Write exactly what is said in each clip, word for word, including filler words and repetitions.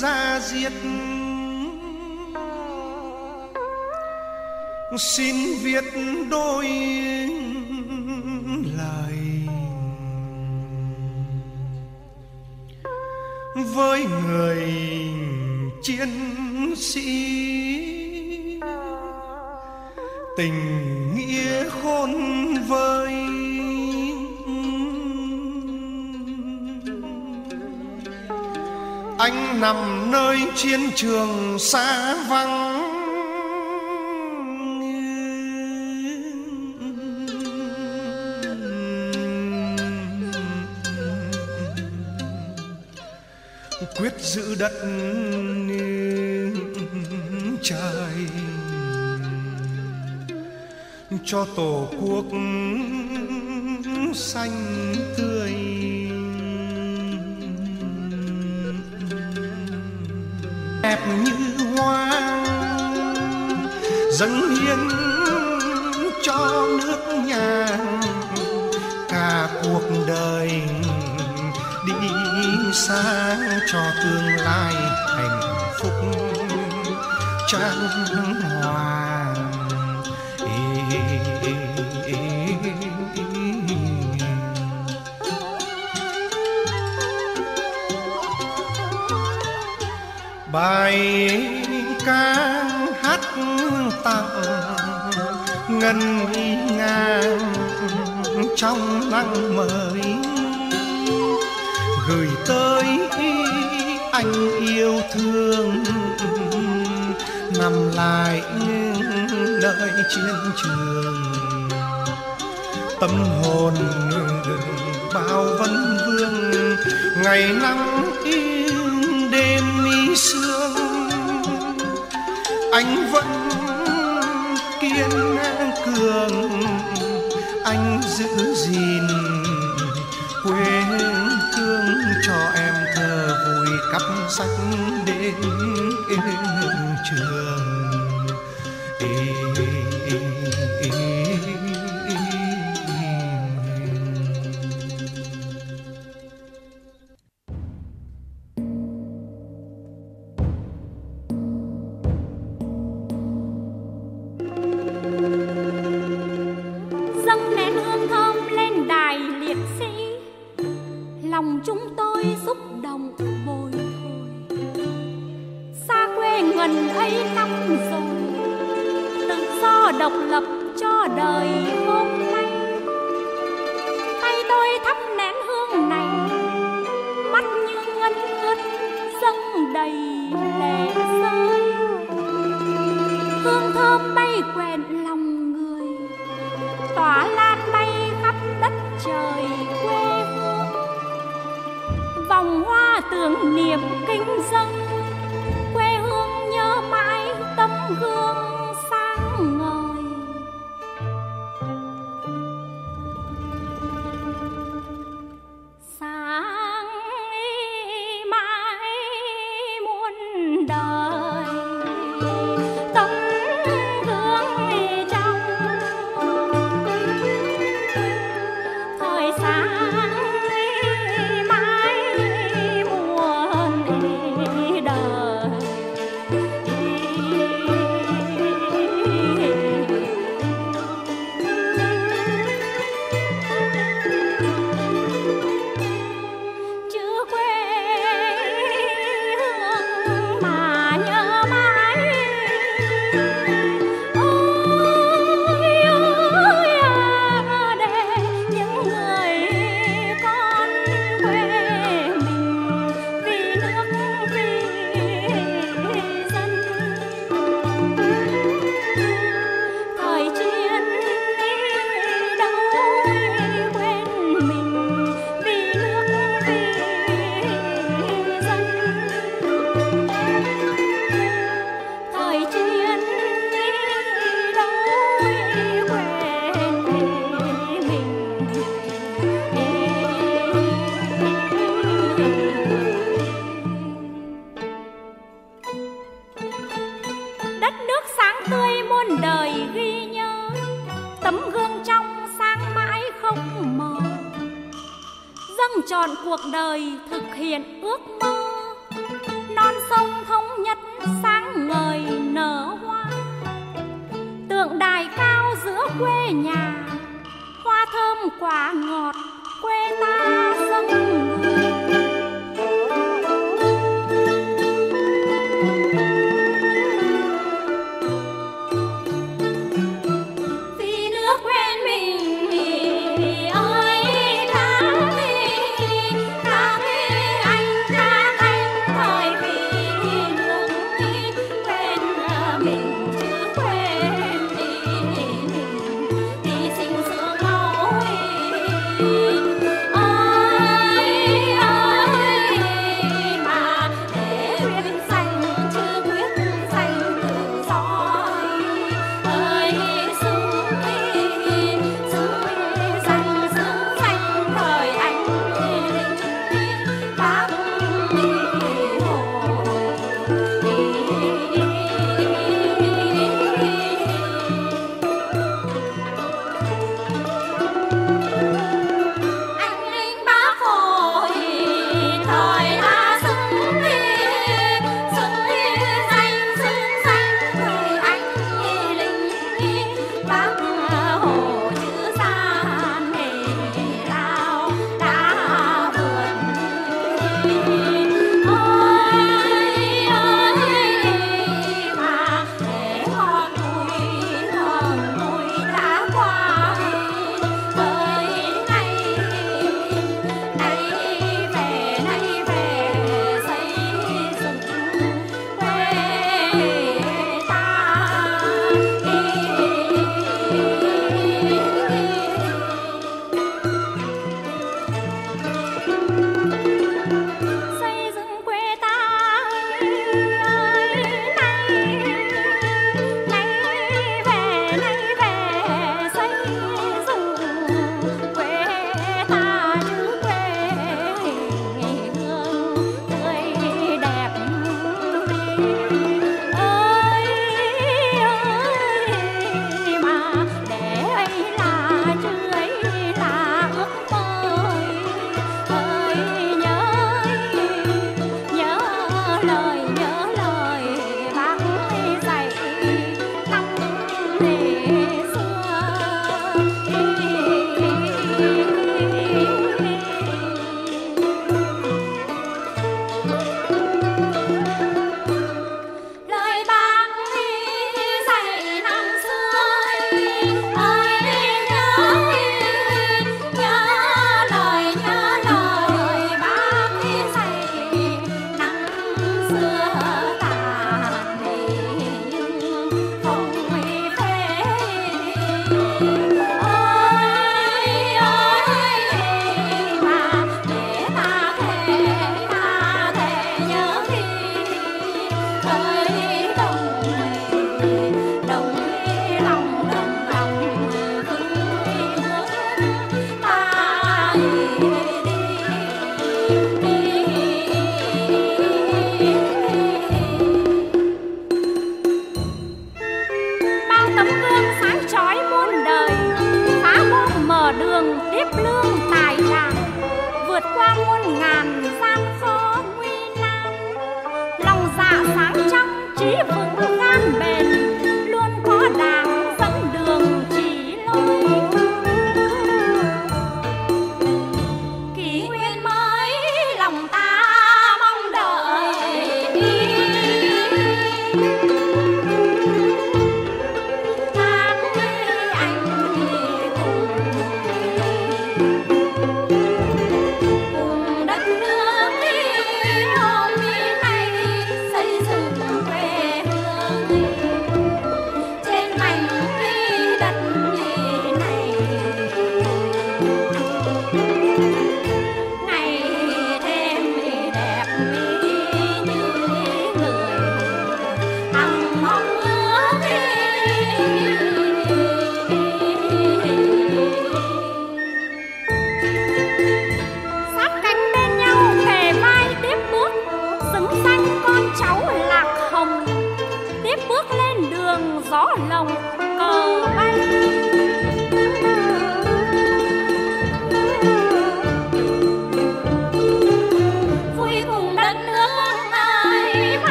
ra diết. Xin viết đôi lời với người chiến sĩ, tình nghĩa khôn vơi. Anh nằm nơi chiến trường xa vắng, quyết giữ đất trời cho tổ quốc xanh tươi. Đẹp như hoa dâng hiến cho nước nhà, cả cuộc đời đi xa cho tương lai hạnh phúc chan hòa. Bài ca hát tặng ngân nga trong nắng mới, gửi tới anh yêu thương nằm lại nơi chiến trường. Tâm hồn bao vấn vương, ngày nắng đêm mi sương, anh vẫn kiên cường, anh giữ gìn quê hương cho em thơ vui cắp sách đến trường. Dâng nén hương thơm lên đài liệt sĩ, lòng chúng tôi xúc động bồi hồi. Xa quê ngần ấy năm rồi, tự do độc lập cho đời hôm nay. Tay tôi thắp nén hương này, mắt như ngân ướt dâng đầy lệ rơi. Hương thơm bay quẹn lòng người, tỏa lan bay khắp đất trời quê hương. Vòng hoa tưởng niệm kính dâng, quê hương nhớ mãi tấm gương sáng ngời. Sáng mãi muôn đời, tấm gương trong thời sáng mãi muôn đời. Chữ quê hương mà nhớ mãi, ôi ôi à, để những người con quê mình vì nước vì dân. Thời chiến đâu quên mình vì nước vì dân. Thời chiến đâu quên mình. Đất nước sáng tươi muôn đời ghi nhớ, tấm gương trong sáng mãi không mờ. Dâng trọn cuộc đời thực hiện ước mơ, non sông nhất sáng ngời nở hoa. Tượng đài cao giữa quê nhà, hoa thơm quả ngọt quê ta dâng người. Vì nước quên mình ơi ta vì ta vì anh ta anh thời vì nước quên mình chứ quên đi đi sinh sương máu ơi ơi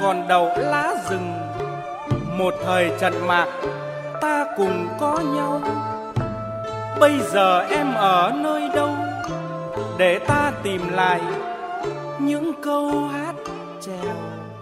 còn đầu lá rừng, một thời trận mạc ta cùng có nhau. Bây giờ em ở nơi đâu, để ta tìm lại những câu hát chèo.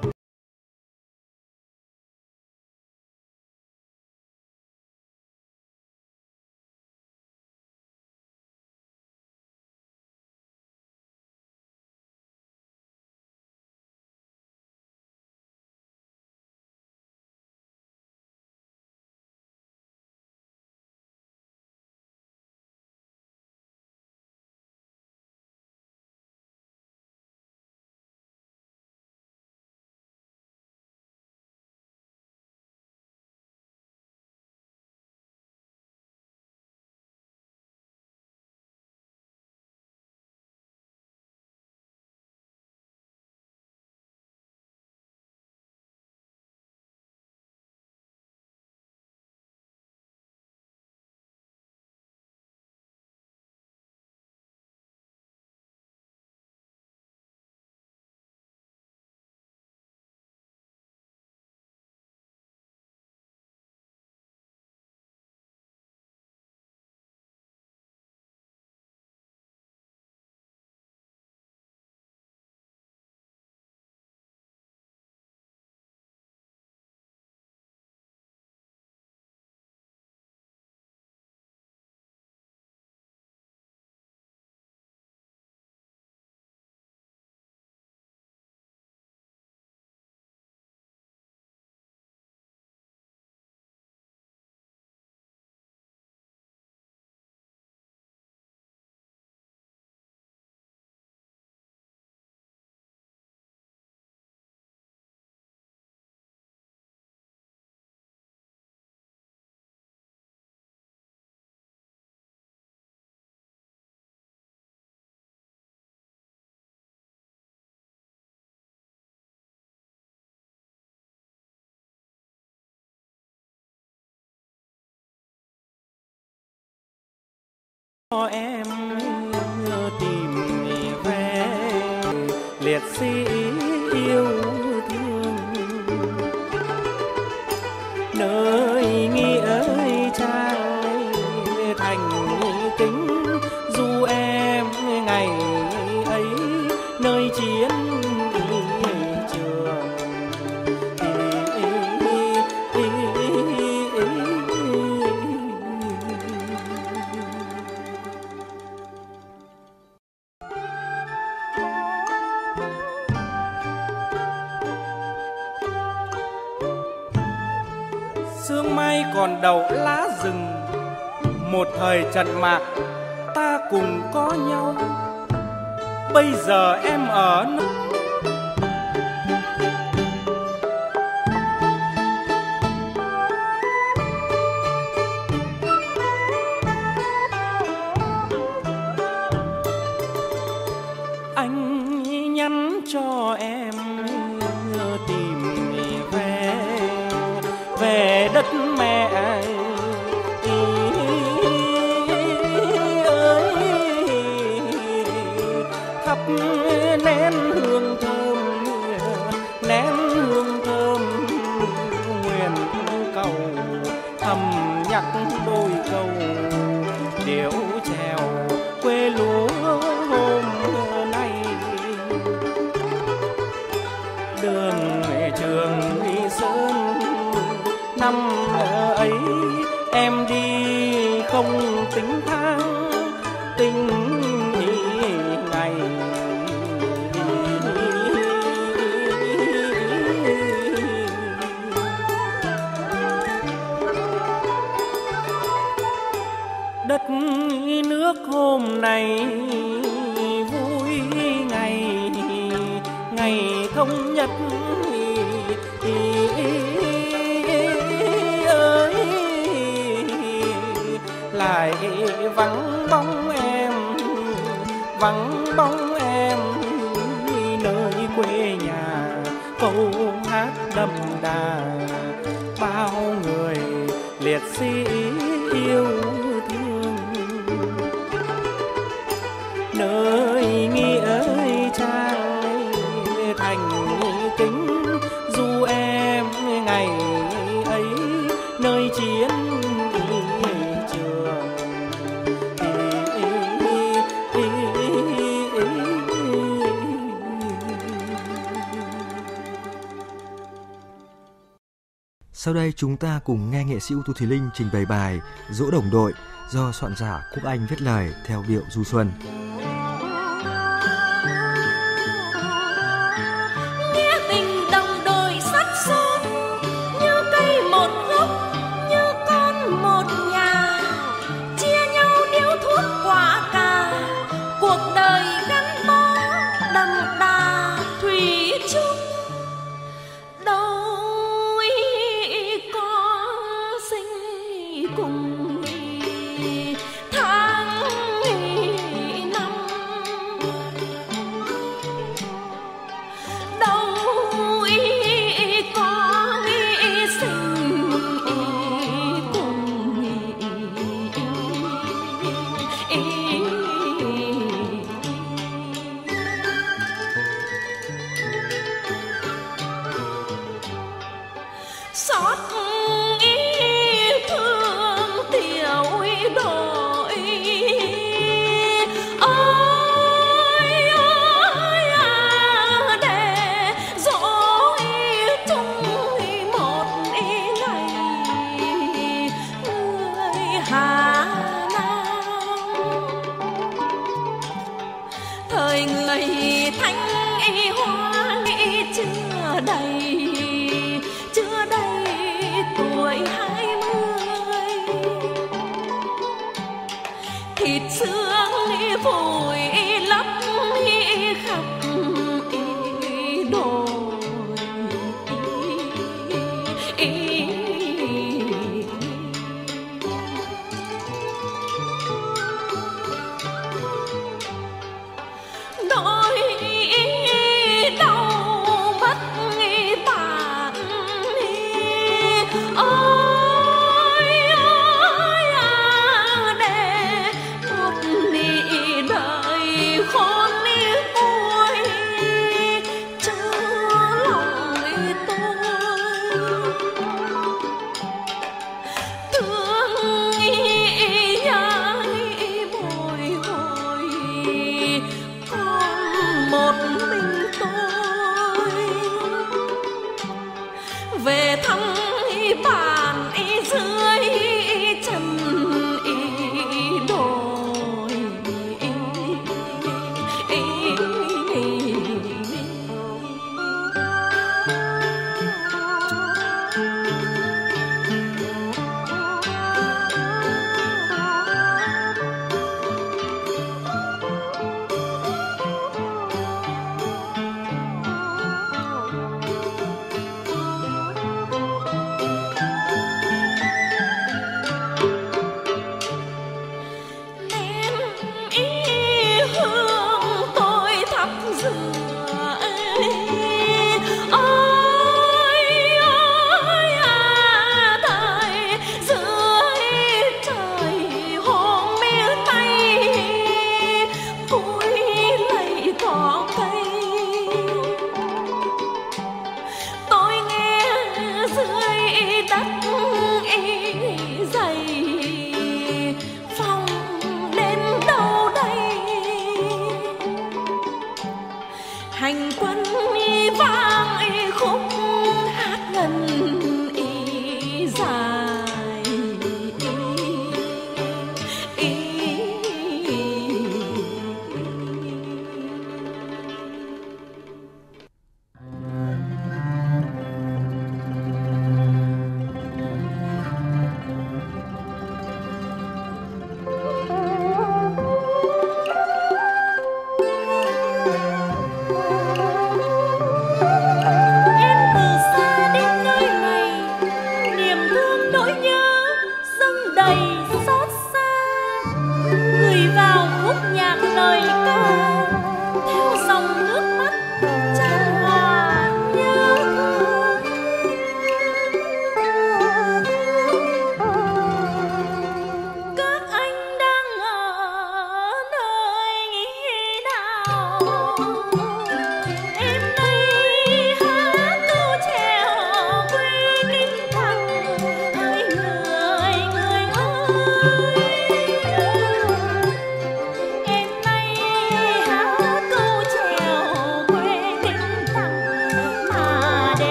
Cho em tìm về liệt sĩ yêu thương, nơi nghĩa trang thành kính du em ngày ấy, nơi chiến trường. Sương mai còn đầu lá rừng, một thời trận mạc ta cùng có nhau. Bây giờ em ở nơi anh nhắn cho em tìm về về đất mẹ ơi, thắp nén hương thơm, nén hương thơm nguyện cầu, thầm nhắc đôi câu điệu chèo quê lúa hôm nay. Đường trường sơn năm ấy em đi không tính tháng tính ngày, đất nước hôm nay vui ngày ngày thống nhất ơi, lại vắng bóng em, vắng bóng em nơi quê nhà. Câu hát đậm đà bao người liệt sĩ yêu thương, nơi nghĩa trang thành kính Sau đây chúng ta cùng nghe nghệ sĩ ưu tú Thùy Linh trình bày bài Dỗ Đồng Đội do soạn giả Quốc Anh viết lời theo điệu du xuân.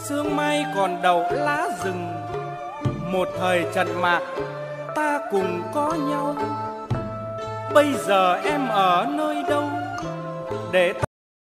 sương mai còn đậu lá rừng. Một thời trận mạc ta cùng có nhau, bây giờ em ở nơi đâu để ta...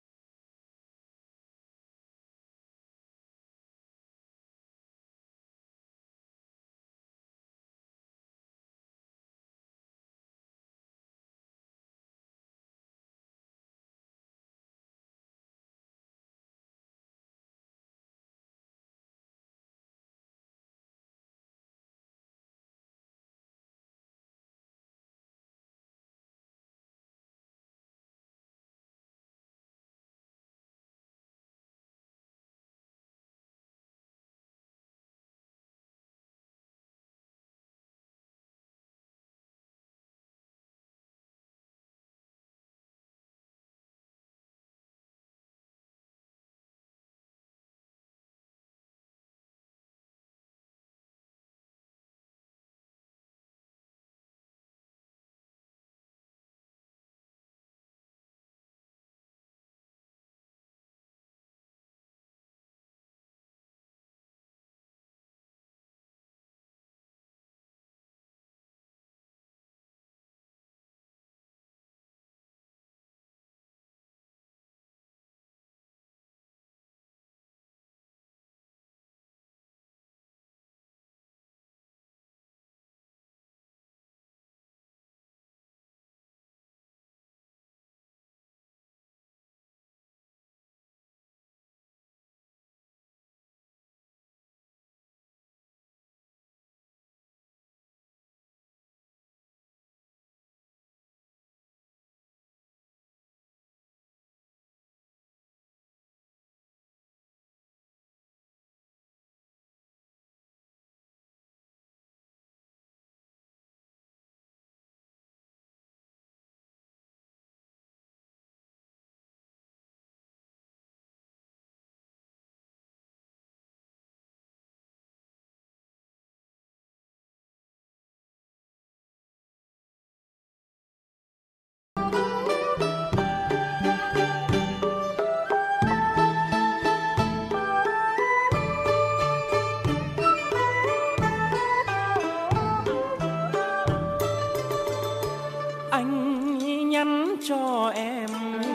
Anh nhắn cho em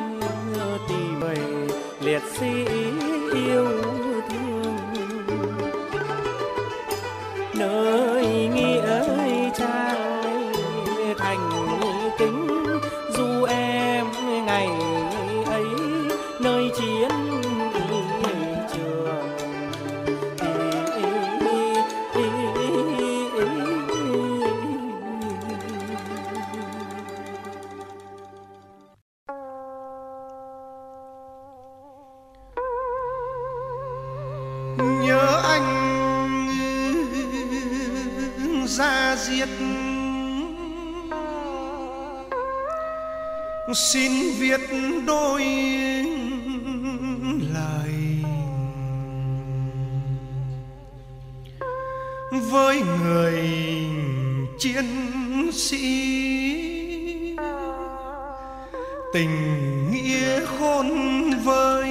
tìm về liệt sĩ yêu thương, nơi nghĩa trang thành kính dù em ngày ấy nơi chiến trường. Nhớ anh ra diết, xin viết đôi lời với người chiến sĩ, tình nghĩa khôn vơi.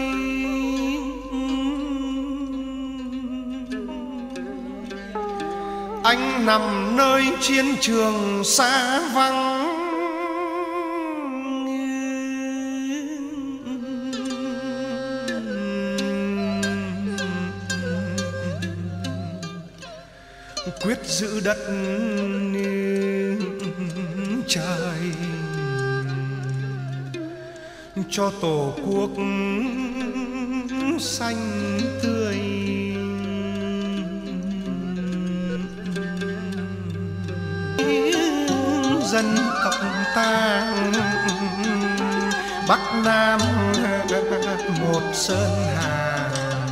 Anh nằm nơi chiến trường xa vắng, quyết giữ đất trời cho tổ quốc xanh tươi. Dân tộc ta Bắc Nam một sơn hà,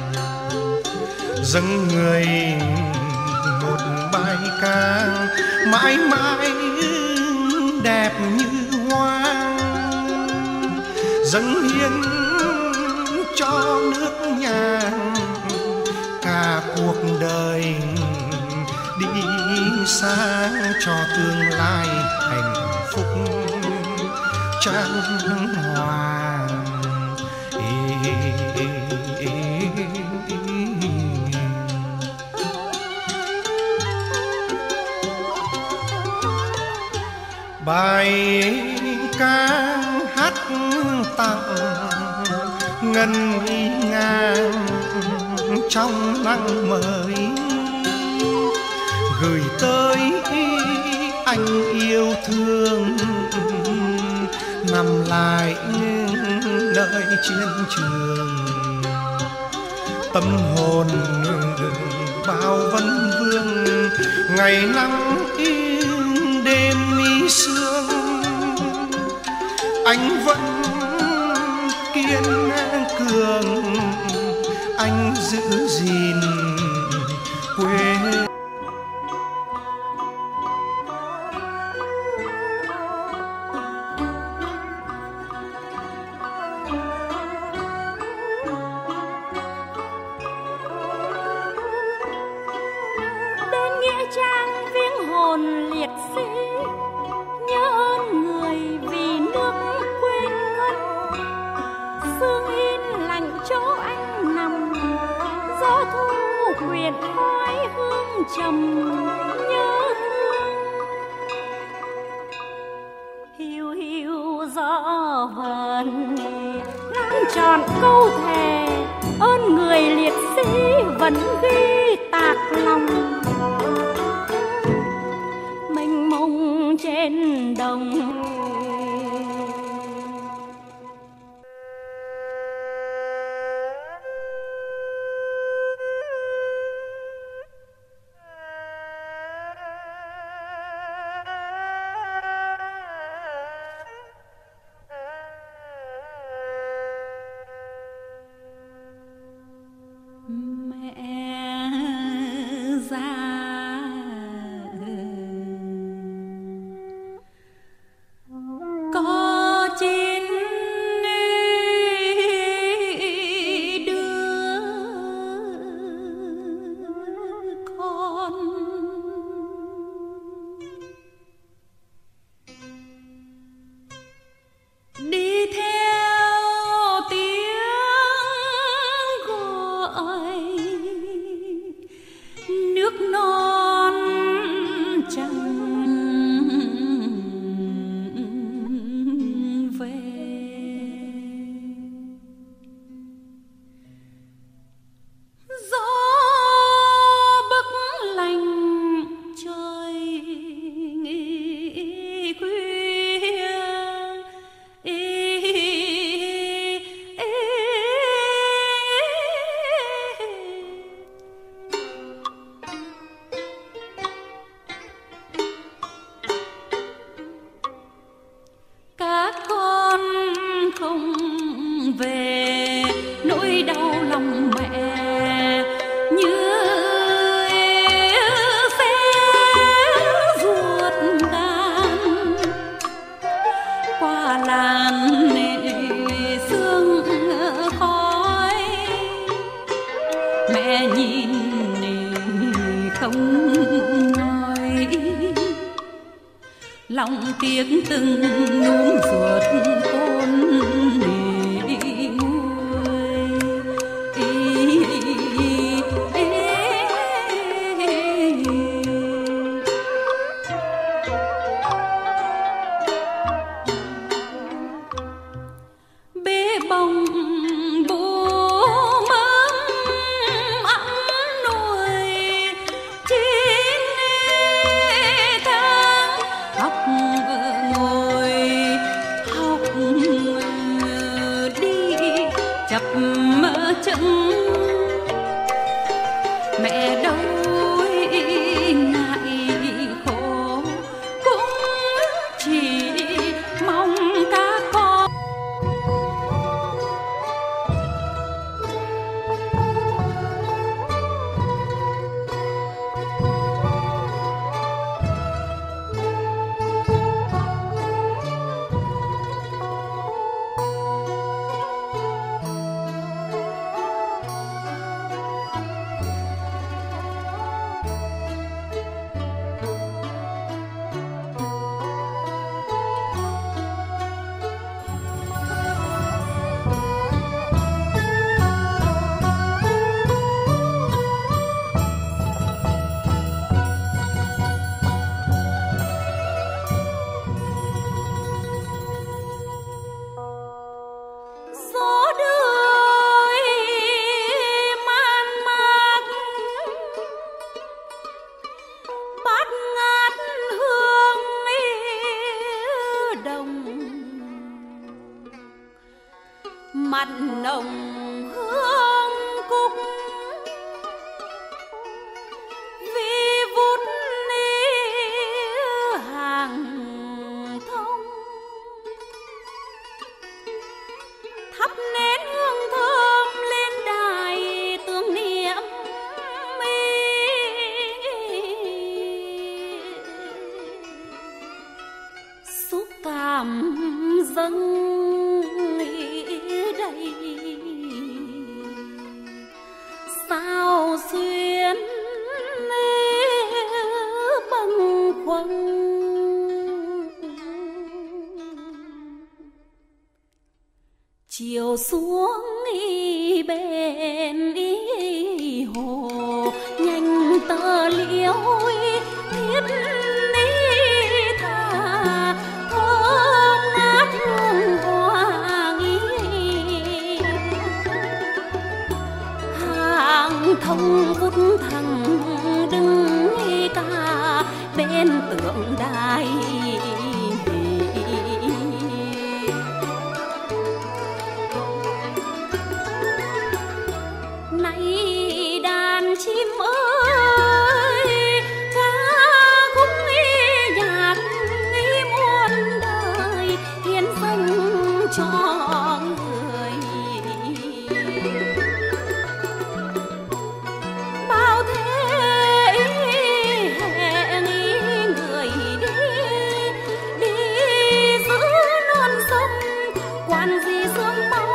dâng người một bài ca mãi mãi đẹp như hoa, dâng hiến cho nước nhà cả cuộc đời, đi xa cho tương lai hạnh phúc chan hòa. Ê, ê, ê, ê, ê. bài ca hát tặng ngân y ngang trong nắng mới, gửi tới anh yêu thương nằm lại nơi chiến trường. Tâm hồn bao vấn vương, ngày nắng đêm mi sương, anh vẫn kiên cường, anh giữ gìn quê. Trang viếng hồn liệt sĩ, nhớ ơn người vì nước quên ân. Sương in lạnh chỗ anh nằm, gió thu quyện khói hương trầm nhớ thương. Hiu hiu gió vần lan tròn câu thề, ơn người liệt sĩ vẫn ghi tạc lòng. Mênh mông trên đồng, lòng tiếc từng nuông ruột khôn đi nguôi. Bế bồng bố mâm ấm nuôi chín tháng học ngồi học đi chập chững mẹ đâu ngại khổ cũng chỉ mong các con. đào xuyên bâng khuâng. Chiều xuống y bên y hồ nhanh tơ liễu thiết ni thà thơm ngát hương hoa nghi hàng thông vút thẳng đứng ca bên tượng đài. Này đàn chim ơi, ca khúc nghi nhạc nghi muôn đời hiến dâng cho người. Bao thế hẹn người đi đi giữ non sông quan gì sương máu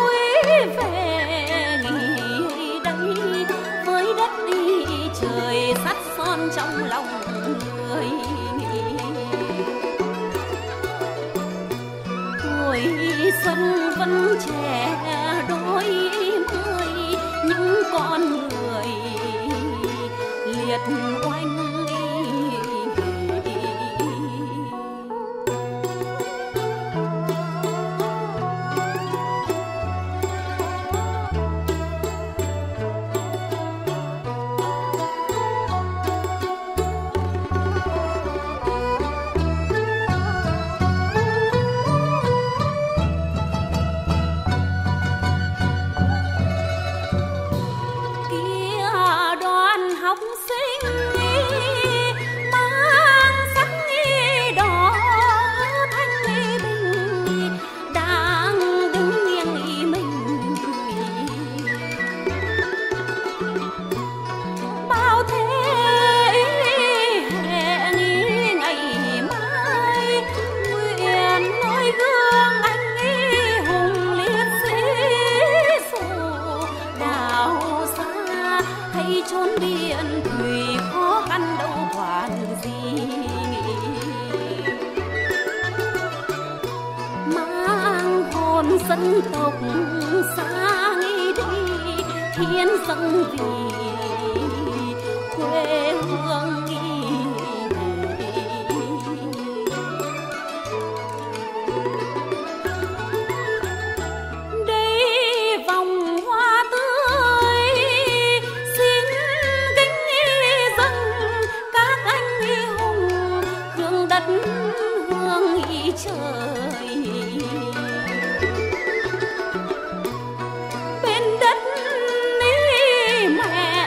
về nghỉ đây với đất đi trời sắt son trong lòng người. Tuổi xuân vẫn trẻ đôi mươi những con người liệt oanh. Học sinh mang sắc đỏ thanh bình đang đứng nghiêng mình. Bao thế hẹn ngày mai nguyện noi gương anh hùng liệt sĩ dù đào xa hay chốn biển thủy khó khăn đâu quản gì. Mang hồn dân tộc sang đi hiến dâng vì quê hương. Hương ý trời bên đất ní mẹ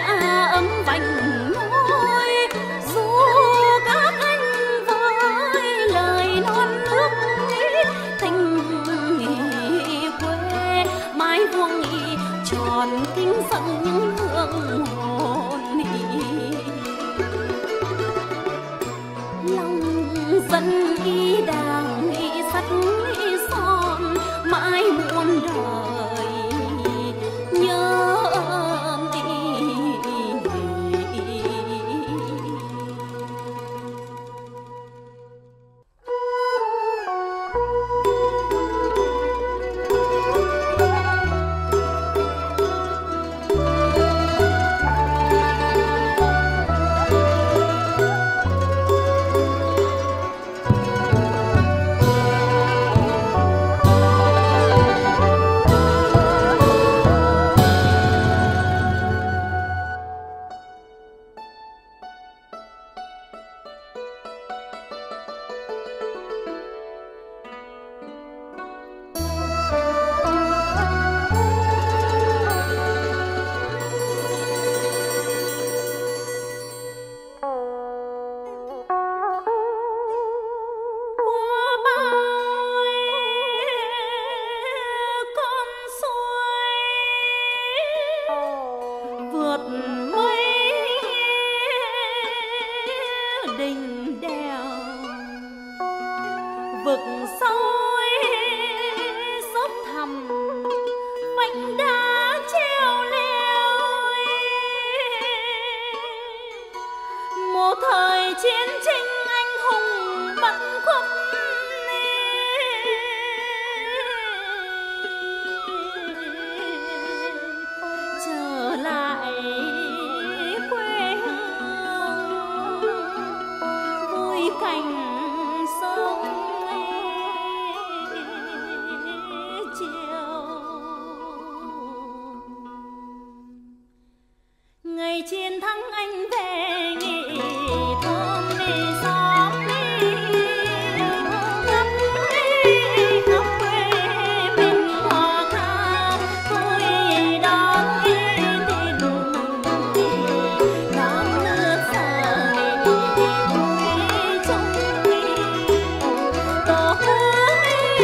chiến tranh anh hùng vẫn khuất trở lại quê hương vui cảnh sông chiều. Ngày chiến thắng anh về nghỉ thôn đi xóm đi khắp đi khắp quê mình hòa ca vui đón tin đón nước xa vui trong tổ quốc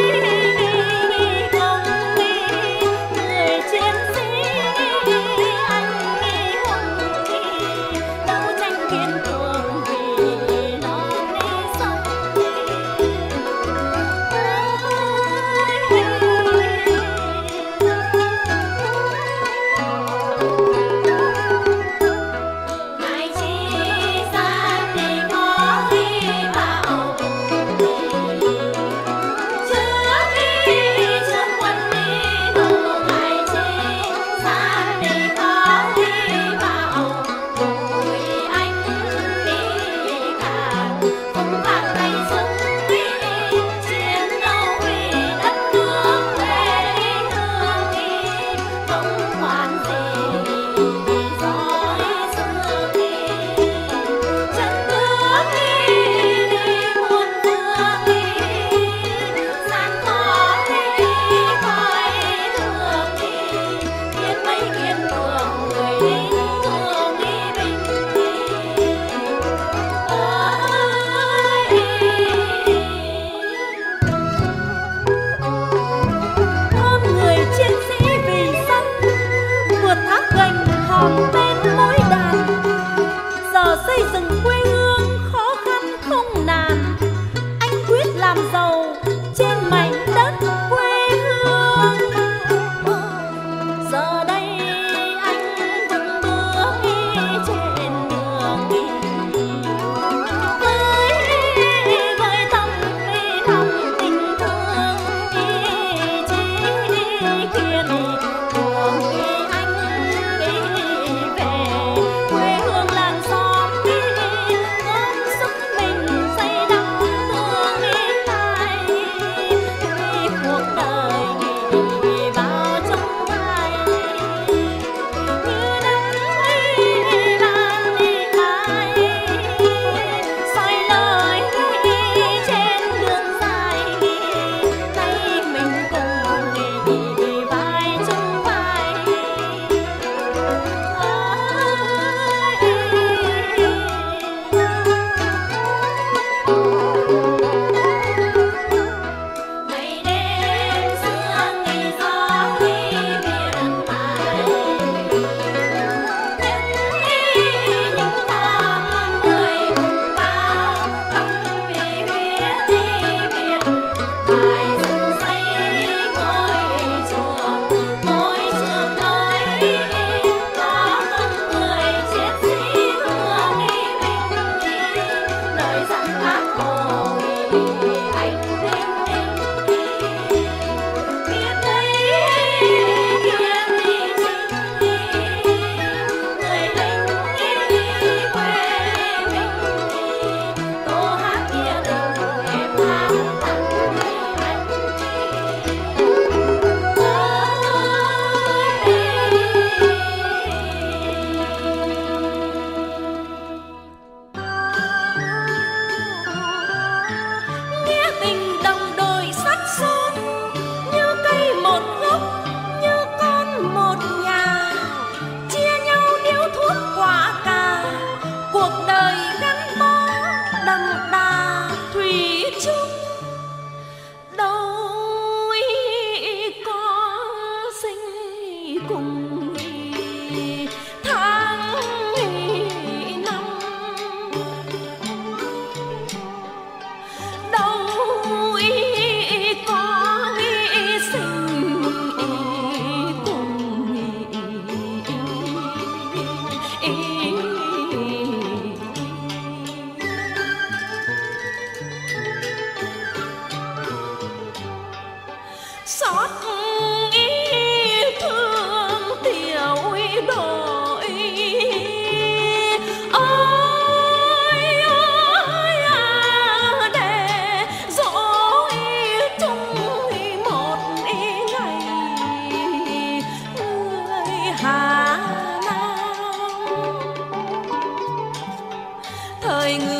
công người chiến sĩ anh hùng đấu tranh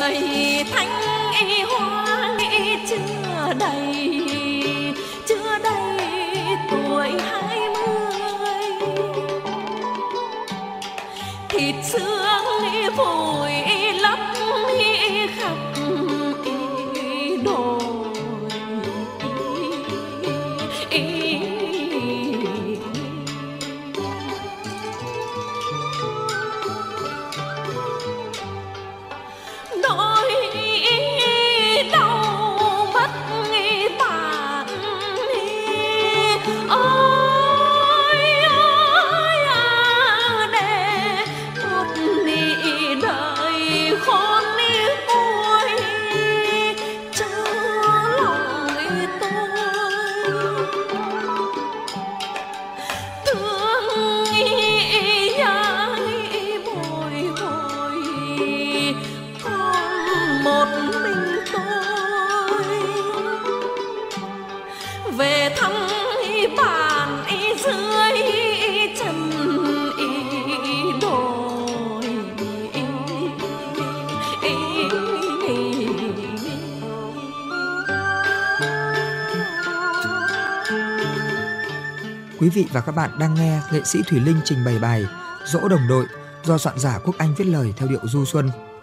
người thanh hoa chưa đầy chưa đầy tuổi hai mươi, thịt xương vùi lấp khắp đồi. Nỗi đau mất tàn ôi ôi à, để một nị đời khôn cuối chớ lòng tôi thương nhớ bồi hồi còn một mình tôi về thăm bản dưới chân đồi. Quý vị và các bạn đang nghe nghệ sĩ Thùy Linh trình bày bài Dỗ Đồng Đội do soạn giả Quốc Anh viết lời theo điệu du xuân.